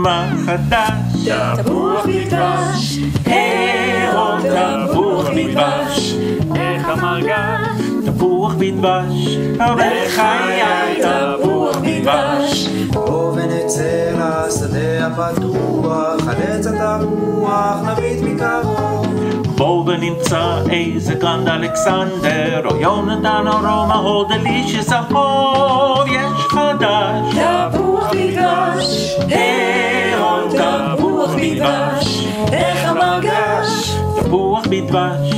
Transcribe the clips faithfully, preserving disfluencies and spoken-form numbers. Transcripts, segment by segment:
מה חדש? תפוח בדבש, היי-הו, תפוח בדבש. איך המרגש? תפוח בדבש, בחיי תפוח בדבש. בוא ונצא לשדה הפתוח, חלץ התפוח נביט מקרוב. בואו ונמצא איזה גרנד אלכסנדר, או יונתן או רומא או דלישיוס החוב. יש חדש, תפוח בדבש, היי-הו, תפוח בדבש. איך המרגש? תפוח בדבש,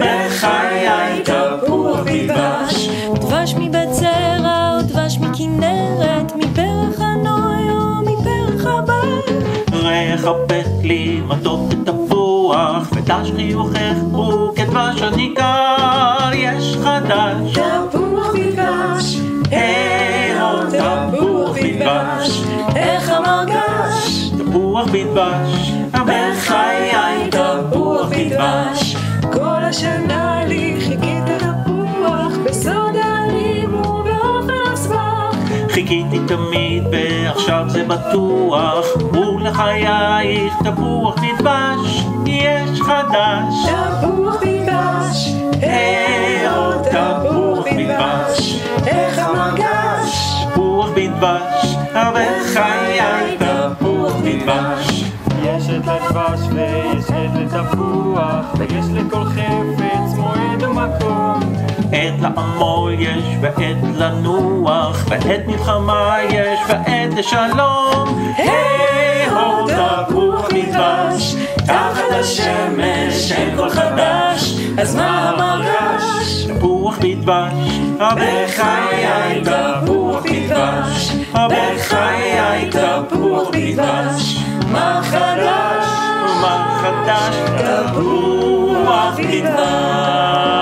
בחיי תפוח בדבש. דבש מבית זרע או דבש מכנרת, מפרח הנוי או מפרח הבר. ריח הפך לי מתוק ותפוח, ודש חיוכך הוא כדבש הניכר. יש חדש, תפוח בדבש, היי-הו, תפוח בדבש. איך המרגש? תפוח בדבש, בחיי תפוח בדבש. כל השנה לי חיכית תפוח, בסוד העלים ובאופן הסבך. חיכיתי תמיד ועכשיו זה בטוח, ולחייך תפוח בדבש. יש חדש, תפוח בדבש, היי-הו, תפוח בדבש. איך המרגש? תפוח בדבש, בחיי תפוח בדבש. יש את לדבש ויש את לתפוח, ויש לכל חפץ מועד ומקום. עת לעמול יש ועת לנוח, ועת מלחמה יש ועת לשלום. היי-הו, תפוח בדבש, תחת השמש אין כל חדש. אז מה המרגש? תפוח בדבש, בחיי תפוח בדבש. בחיי תפוח בדבש. מה חדש? מה חדש? תפוח בדבש.